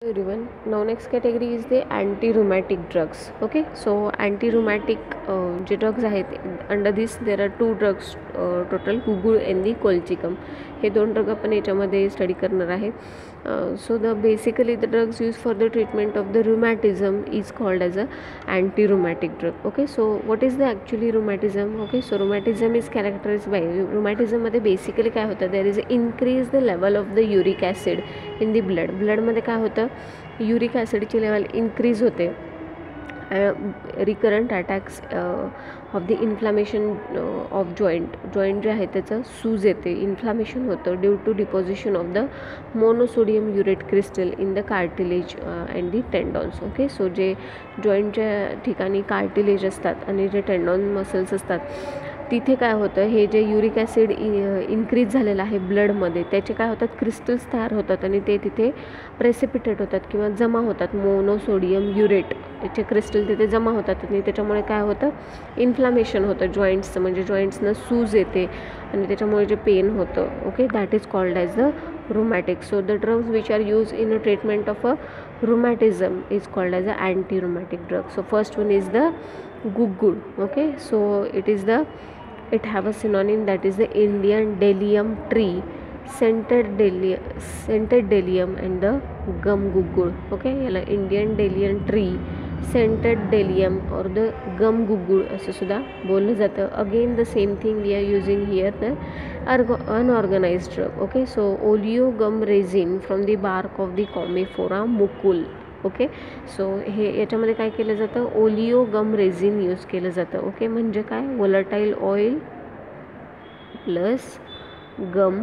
Everyone, now next category is the anti-rheumatic drugs. Okay, so anti-rheumatic जे drugs आहेत, under this there are two drugs total, Gugur and the Colchicum. हे दोन drug आपण याच्यामध्ये study करणार आहे. So the basically the drugs used for the treatment of the rheumatism is called as a anti-rheumatic drug. Okay, so what is the actually rheumatism? Okay, so rheumatism is characterized by rheumatism मध्ये basically काय होतं, there is increase the level of the uric acid in the blood मध्ये काय होतं, uric ॲसिडची level increase होते. Recurrent attacks of the inflammation of joint जे आहे त्याचं सूज येते, इन्फ्लामेशन होतं due to deposition of the monosodium urate crystal in the cartilage and the tendons. Okay, so जे जॉईंटच्या ठिकाणी कार्टिलेज असतात आणि जे टेंडॉन मसल्स असतात तिथे काय होतं, हे जे युरिक ॲसिड इन्क्रीज झालेलं आहे ब्लडमध्ये त्याचे काय होतात, क्रिस्टल्स तयार होतात आणि ते तिथे प्रेसिपिटेट होतात किंवा जमा होतात. मोनोसोडियम युरेट याचे क्रिस्टल तिथे जमा होतात आणि त्याच्यामुळे काय होतं, इन्फ्लामेशन होतं जॉईंट्सचं, म्हणजे जॉईंट्सना सूज येते आणि त्याच्यामुळे जे पेन होतं. Okay, that is called as the rheumatic. So the drugs which are used in the treatment of a rheumatism is called as a anti-rheumatic drug. So first one is the Gugur. Okay, so it have a synonym, that is the Indian Delium tree, scented delium and the gum gugur. Okay, याला Indian Delium tree, scented delium or the gum gugur असं सुद्धा बोललं जातं. Again the same thing we are using here, the unorganized drug. Okay, so oleogum resin from the bark of the Commiphora mucul. Okay, so हे याच्यामध्ये काय केलं जातं, ओलिओगम resin use केलं जातं. ओके, म्हणजे काय, volatile oil plus gum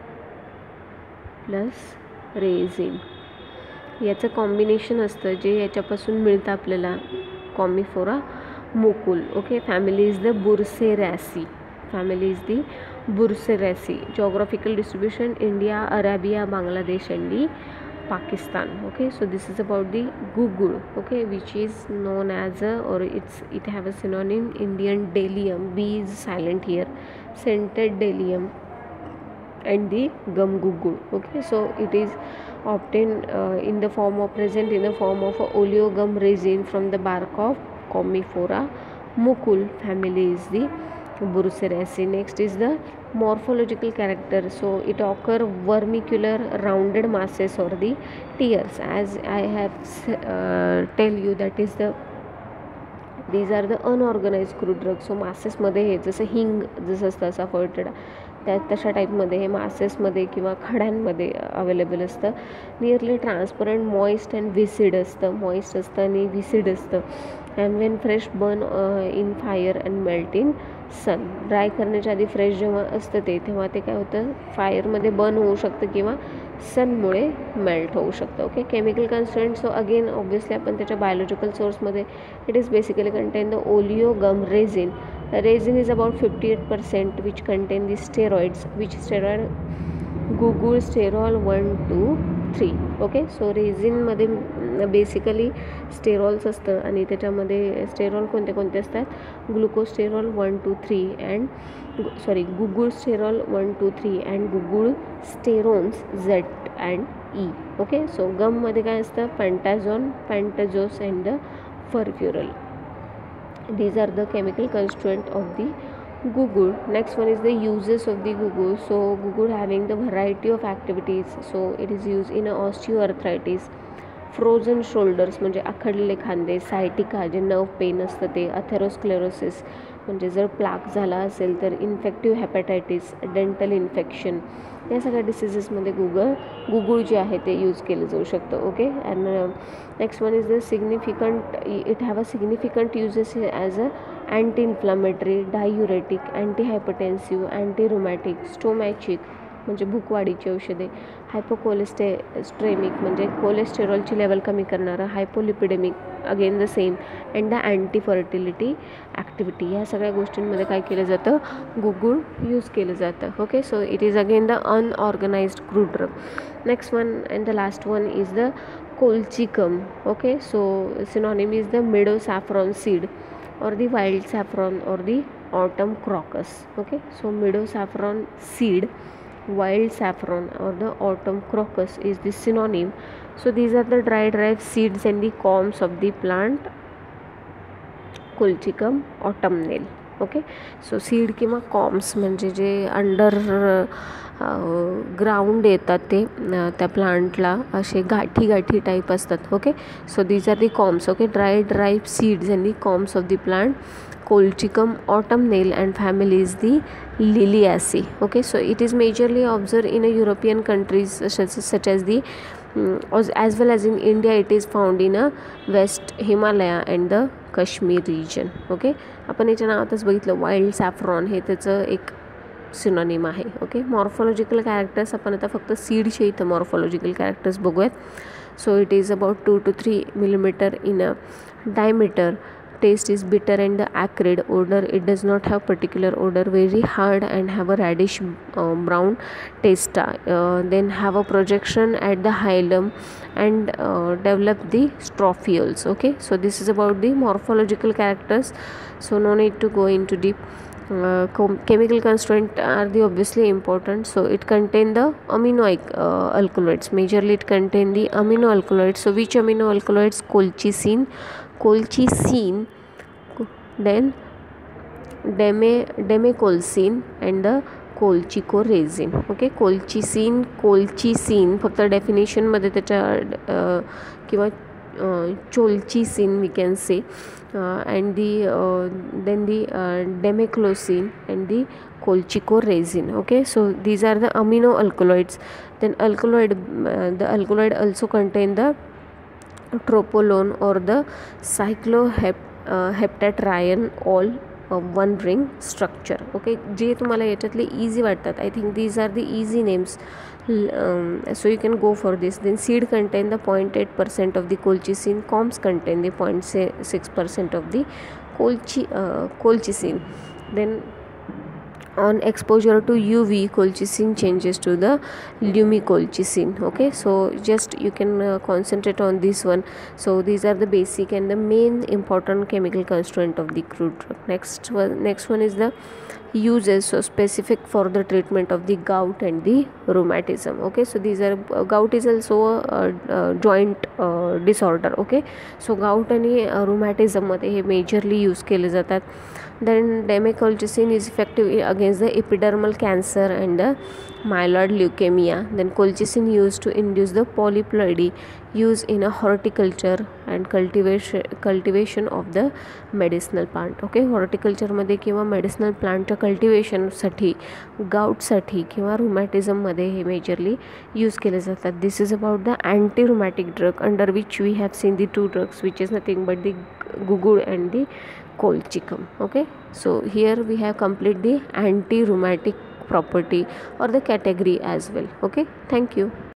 plus resin याचं कॉम्बिनेशन असतं जे याच्यापासून मिळतं आपल्याला, Commiphora mukul. Okay, family is the Burseraceae, geographical distribution India, Arabia, Bangladesh and the Pakistan. Okay, so this is about the Gugur. Okay, which is known as it have a synonym, Indian Delium, B is silent here, scented delium and the gum gugur. Okay, so it is obtained present in the form of oleogum resin from the bark of Commiphora mucul. Family is the Burseraceae. Next is the morphological character. So it occur vermicular rounded masses or the tears, as I have tell you, that is these are the unorganized crude drugs. So masses मध्ये हे जसं हिंग जसं असतं सफॉल्टेड तशा टाईपमध्ये हे मासेसमध्ये किंवा खड्यांमध्ये अवेलेबल असतं. Nearly transparent, moist and viscid असतं, मॉइस्ट असतं आणि व्हिसिड असतं. And when fresh burn in fire and melt in sun. Dry करण्याच्या आधी फ्रेश जेव्हा असतं तेव्हा ते काय होतं, फायरमध्ये बर्न होऊ शकतं किंवा सनमुळे मेल्ट होऊ शकतं. Okay, chemical constant. So again obviously आपण त्याच्या बायोलॉजिकल सोर्समध्ये it is basically contain the oleogum resin. Resin is about 58% which contain the steroids, which steroid, guggul sterol 1, 2, 3. Okay, so रेझिनमध्ये बेसिकली स्टेरॉल्स असतं आणि त्याच्यामध्ये स्टेरॉल कोणते कोणते असतात, glucosterol 1, 2, 3 and guggul sterol 1, 2, 3 and guggul sterones Z and E. Okay, so गममध्ये काय असतं, पेंटाझॉन, पेंटाजोस and the furfural. These are the chemical constituent of the Gugur. Next one is the uses of the Gugur. So Gugur having the variety of activities. So it is used in osteoarthritis, frozen shoulders म्हणजे आखडलेले खांदे, sciatica जे nerve pain असतं ते, atherosclerosis म्हणजे जर plaque झाला असेल तर, इन्फेक्टिव्ह हेपॅटायटिस, डेंटल इन्फेक्शन, या सगळ्या डिसीजेसमध्ये गुगुळ जे आहे ते यूज केलं जाऊ शकतं. Okay, and next one is the significant, it have a significant usages as a anti inflammatory, diuretic, anti hypertensive, anti rheumatic, stomachic म्हणजे भूकवाढीची औषधे, हायपोकोलेस्टेरेमिक म्हणजे कोलेस्टेरॉलची लेवल कमी करणारं, hypolipidemic again the same, and the anti fertility activity. ह्या सगळ्या गोष्टींमध्ये काय केलं जातं, गुगुळ यूज केलं जातं. Okay, so it is again the unorganised crude drug. Next one and the last one is the colchicum. Okay, so synonym is the meadow saffron seed or the wild saffron or the autumn crocus. Okay, so meadow saffron seed, wild saffron or the autumn crocus is the synonym. So these are the dried ripe seeds and the corms of the plant Colchicum autumnale. Okay. So seed किंवा corms म्हणजे जे under ground येतात ते त्या प्लांटला असे गाठी गाठी type असतात. Okay. So these are the corms. Okay. Dried ripe seeds and the corms of the plant Colchicum autumnale and family is the Liliaceae. Okay, so it is majorly observed in European countries such as the as well as in India. It is found in West Himalaya and the Kashmir region. Okay, आपण याच्या नावातच बघितलं wild saffron हे त्याचं एक synonym आहे. Okay. Morphological characters आपण आता फक्त सीडचे इथं मॉर्फॉलॉजिकल कॅरेक्टर्स बघूयात. So it is about 2 to 3 millimeter in a diameter. Taste is bitter and the acrid. Odor, it does not have particular odor, very hard and have a reddish brown taste. Then have a projection at the hilum and develop the strophiolus. Okay, so this is about the morphological characters, so no need to go into deep. Chemical constituent are the obviously important. So it contain the amino alkaloids. Majorly it contain the amino alkaloids. So which amino alkaloids? Colchicine, then demecolcine and the colchicorresin. Okay, colchicine फक्त definition मध्ये त्याच्या किंवा cholchicine we can say, and then the demecolcine and the colchicorresin. Okay, so these are the amino alkaloids. Then the alkaloid also contain the tropolone or the cycloheptatriene all one ring structure. Okay, जे तुम्हाला याच्यातले easy वाटतात, I think these are the easy names. So you can go for this. Then seed contain the 0.8% of the colchicine. Corms contain the 0.6% of the colchicine. Then on exposure to UV, colchicine changes to the lumicolchicine. Okay, so just you can concentrate on this one. So these are the basic and the main important chemical constituent of the crude drug. Next one is the uses. So specific for the treatment of the gout and the rheumatism. Okay, so these are gout is also a joint disorder. Okay, so gout आणि rheumatism मध्ये हे majorly use केले जातात. Then demecolchicine is effective against the epidermal cancer and the myeloid leukemia. Then colchicine used to induce the polyploidy, used in a horticulture and cultivation of the medicinal plant. Okay, horticulture मध्ये किंवा medicinal plantच्या cultivation साठी, gout साठी किंवा rheumatism मध्ये हे majorly use केले जातात. This is about the anti-rheumatic drug, under which we have seen the two drugs, which is nothing but the gugur and the colchicum. Okay, so here we have complete the anti-rheumatic property or the category as well. Okay, thank you.